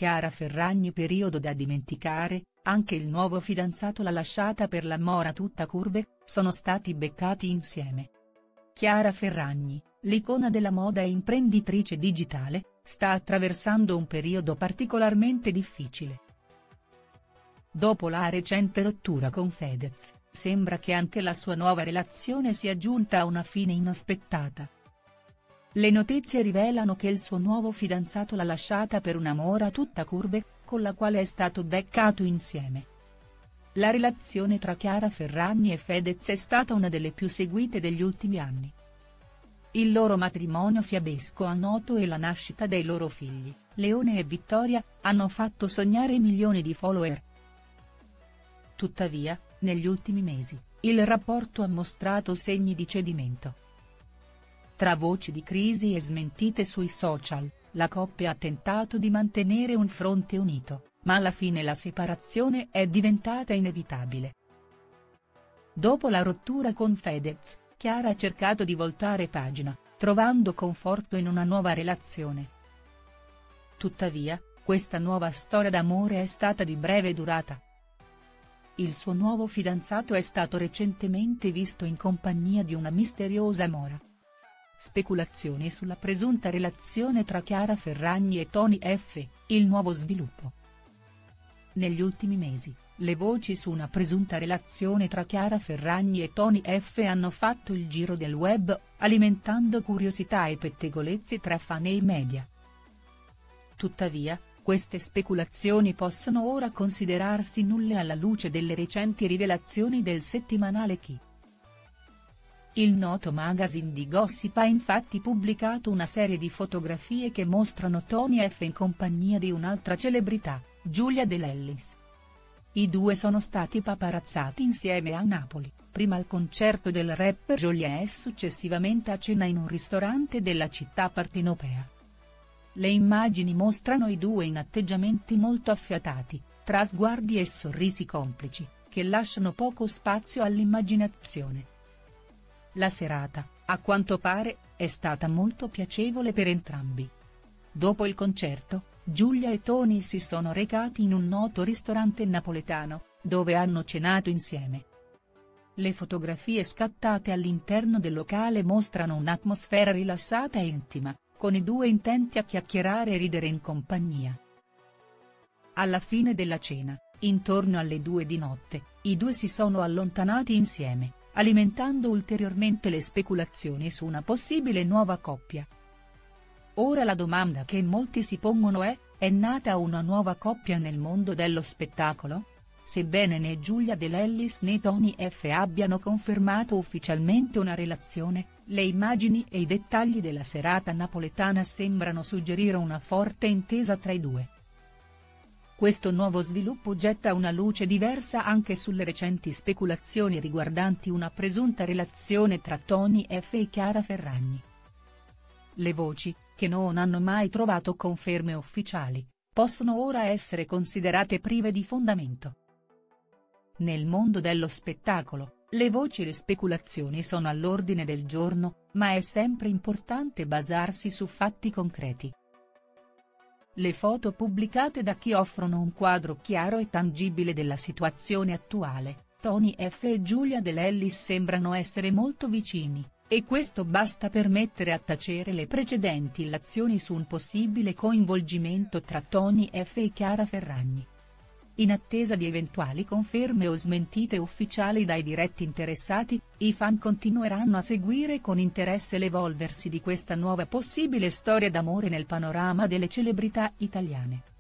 Chiara Ferragni periodo da dimenticare, anche il nuovo fidanzato l'ha lasciata per la mora tutta curve, sono stati beccati insieme. Chiara Ferragni, l'icona della moda e imprenditrice digitale, sta attraversando un periodo particolarmente difficile. Dopo la recente rottura con Fedez, sembra che anche la sua nuova relazione sia giunta a una fine inaspettata. Le notizie rivelano che il suo nuovo fidanzato l'ha lasciata per una mora tutta curve, con la quale è stato beccato insieme. La relazione tra Chiara Ferragni e Fedez è stata una delle più seguite degli ultimi anni. Il loro matrimonio fiabesco annoto e la nascita dei loro figli, Leone e Vittoria, hanno fatto sognare milioni di follower. Tuttavia, negli ultimi mesi, il rapporto ha mostrato segni di cedimento. Tra voci di crisi e smentite sui social, la coppia ha tentato di mantenere un fronte unito, ma alla fine la separazione è diventata inevitabile. Dopo la rottura con Fedez, Chiara ha cercato di voltare pagina, trovando conforto in una nuova relazione. Tuttavia, questa nuova storia d'amore è stata di breve durata. Il suo nuovo fidanzato è stato recentemente visto in compagnia di una misteriosa mora. Speculazioni sulla presunta relazione tra Chiara Ferragni e Tony F, il nuovo sviluppo. Negli ultimi mesi, le voci su una presunta relazione tra Chiara Ferragni e Tony F hanno fatto il giro del web, alimentando curiosità e pettegolezzi tra fan e media. Tuttavia, queste speculazioni possono ora considerarsi nulle alla luce delle recenti rivelazioni del settimanale Chi. Il noto magazine di gossip ha infatti pubblicato una serie di fotografie che mostrano Tony F in compagnia di un'altra celebrità, Giulia De Lellis. I due sono stati paparazzati insieme a Napoli, prima al concerto del rapper Jolien e successivamente a cena in un ristorante della città partenopea. Le immagini mostrano i due in atteggiamenti molto affiatati, tra sguardi e sorrisi complici, che lasciano poco spazio all'immaginazione. La serata, a quanto pare, è stata molto piacevole per entrambi. Dopo il concerto, Giulia e Tony si sono recati in un noto ristorante napoletano, dove hanno cenato insieme. Le fotografie scattate all'interno del locale mostrano un'atmosfera rilassata e intima, con i due intenti a chiacchierare e ridere in compagnia. Alla fine della cena, intorno alle 2 di notte, i due si sono allontanati insieme, alimentando ulteriormente le speculazioni su una possibile nuova coppia. Ora la domanda che molti si pongono è nata una nuova coppia nel mondo dello spettacolo? Sebbene né Giulia De Lellis né Tony F abbiano confermato ufficialmente una relazione, le immagini e i dettagli della serata napoletana sembrano suggerire una forte intesa tra i due. Questo nuovo sviluppo getta una luce diversa anche sulle recenti speculazioni riguardanti una presunta relazione tra Tony F e Chiara Ferragni. Le voci, che non hanno mai trovato conferme ufficiali, possono ora essere considerate prive di fondamento. Nel mondo dello spettacolo, le voci e le speculazioni sono all'ordine del giorno, ma è sempre importante basarsi su fatti concreti. Le foto pubblicate da Chi offrono un quadro chiaro e tangibile della situazione attuale. Tony F e Giulia De Lellis sembrano essere molto vicini, e questo basta per mettere a tacere le precedenti illazioni su un possibile coinvolgimento tra Tony F e Chiara Ferragni. In attesa di eventuali conferme o smentite ufficiali dai diretti interessati, i fan continueranno a seguire con interesse l'evolversi di questa nuova possibile storia d'amore nel panorama delle celebrità italiane.